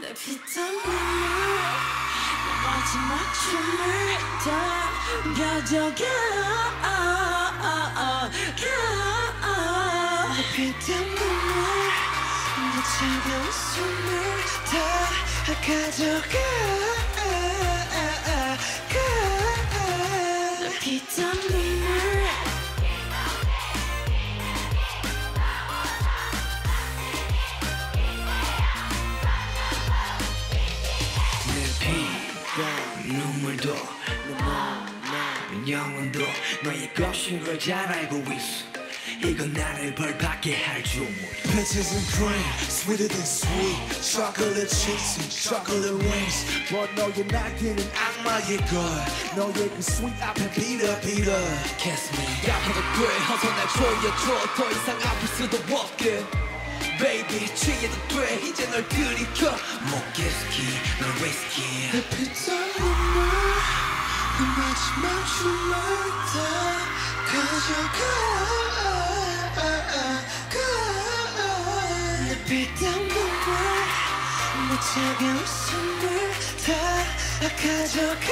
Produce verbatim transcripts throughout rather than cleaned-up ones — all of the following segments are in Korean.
내 피땀 눈물 내 마지막 춤을 다 가져가 내 피땀 눈물 내 차가운 숨을 다 가져가 내 피땀 눈물 눈물도 내 영혼도 너의 것인 걸 잘 알고 있어. 이건 나를 벌받게 할 주문. Peaches and cream, sweeter than sweet. Chocolate cheeks and chocolate rings. But 너의 날개는 악마의 걸. 너의 그 sweet 앞에 빌어 빌어. Kiss me. 아파도 돼. 어서 날 조여줘. 더 이상 아플 수도 없게. Baby 취해도 돼. 이제 널 들이켜. 목기스키 널 위스키. 내 피땀 눈물 내 마지막 춤을 다 가져가. 내 피땀 눈물 내 차가운 숨을 다 가져가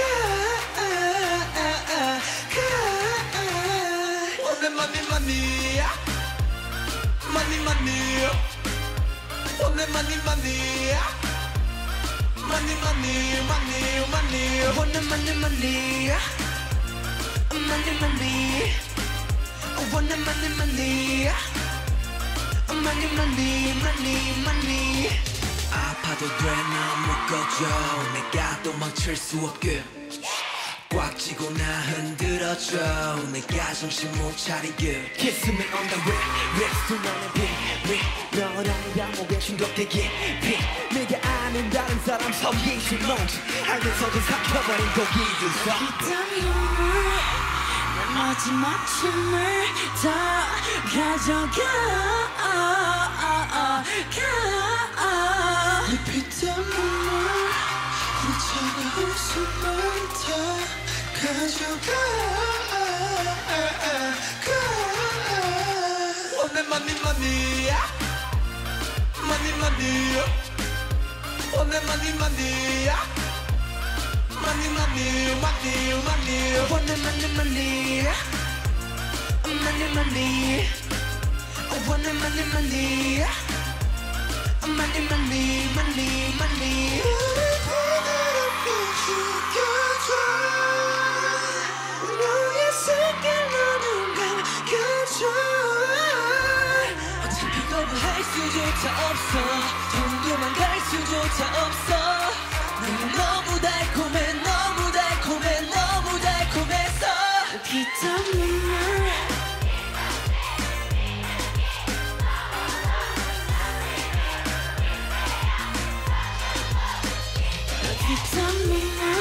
오늘 많이 많이 많이 많이 오늘 많이 많이 많이 많이 많이 많이 오늘 많이 많이 많이 많이 오늘 많이 많이 많이 많이 많이 많이 아파도 돼 난 묶어줘 내가 도망칠 수 없게 꽉 쥐고 나 흔들어줘 내가 정신 못 차리게 Kiss me on the way Next to 너는 빙빙 너랑 양목에 중독되게 빙 내가 아는 다른 사람 사이에 있는 넌지 알면서도 삭혀버린 고기들 피땀 눈물 내 마지막 춤을 다 가져가 내 피땀 눈물 내 차가운 숨을 다 가져가. 오늘 많이 많이 많이 많이 오늘 많이 많이 많이 많이 많이 많이 오늘 많이 많이 많이 많이 오늘 많이 많이 많이 많이 많이 많이 우리 부드럽게 죽여줘. 너의 색깔로는 감겨줘. 어차피 거부할 수조차 없어 좀 도망갈 수조차 없어 너는 너무 달콤해 너무 달콤해 너무 달콤해서 피땀 눈물 피땀 눈물